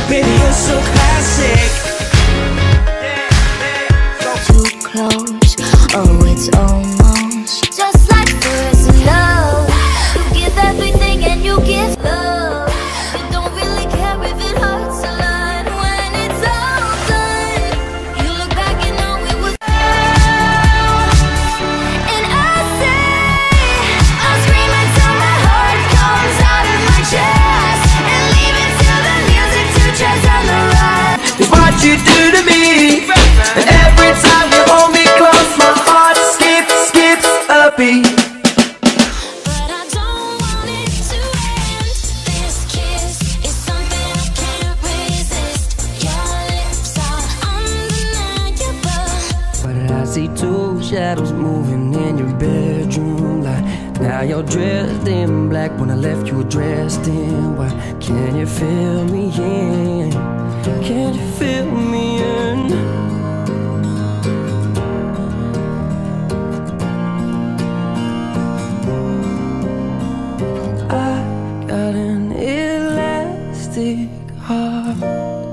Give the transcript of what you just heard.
Baby, you're so classic. Too close, oh it's almost just like first love. You give everything and you give love. You don't really care if it hurts a lot when it's all done. You look back and know it was love. And I say, I'll scream until my heart comes out of my chest and leave it to the music to chase on the ride. It's what you do to me, and every time you hold me close, my heart skips a beat. But I don't want it to end. This kiss is something I can't resist. Your lips are undeniable. Why did I see two shadows moving in your bedroom light? Now you're dressed in black. When I left you were dressed in white. Can you feel me in? Can you feel me in? I got an elastic heart.